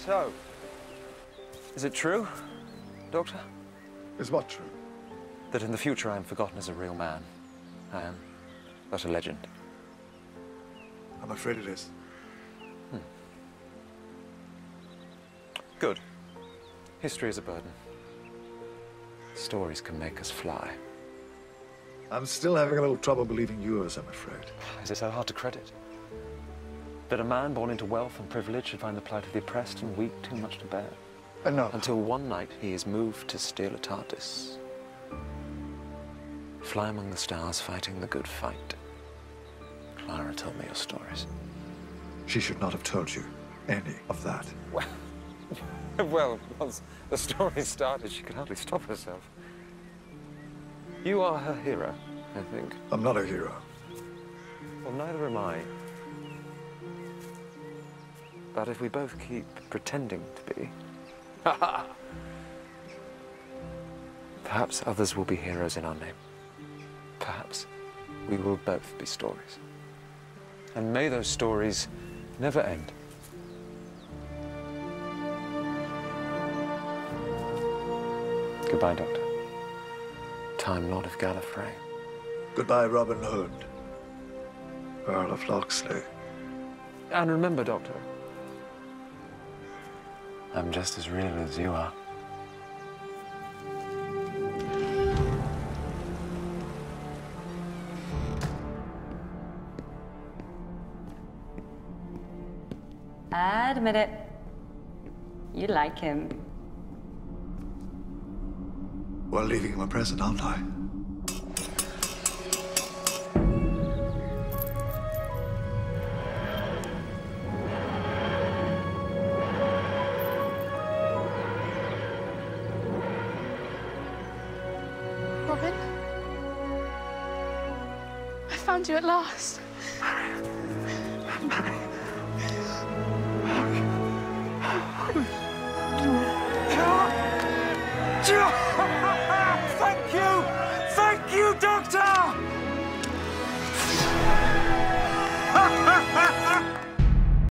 So, is it true, Doctor? Is what true? That in the future I am forgotten as a real man. I am but a legend. I'm afraid it is. Good. History is a burden. Stories can make us fly. I'm still having a little trouble believing yours, I'm afraid. Is it so hard to credit? That a man born into wealth and privilege should find the plight of the oppressed and weak too much to bear? No. Until one night he is moved to steal a TARDIS. Fly among the stars fighting the good fight. Clara told me your stories. She should not have told you any of that. Well, once the story started, she could hardly stop herself. You are her hero, I think. I'm not a hero. Well, neither am I. But if we both keep pretending to be, perhaps others will be heroes in our name. Perhaps we will both be stories. And may those stories never end. Goodbye, Doctor. Time Lord of Gallifrey. Goodbye, Robin Hood, Earl of Locksley. And remember, Doctor, I'm just as real as you are. I admit it. You like him. Well, leaving him a present, aren't I? Robin? I found you at last. Thank you! Thank you, Doctor!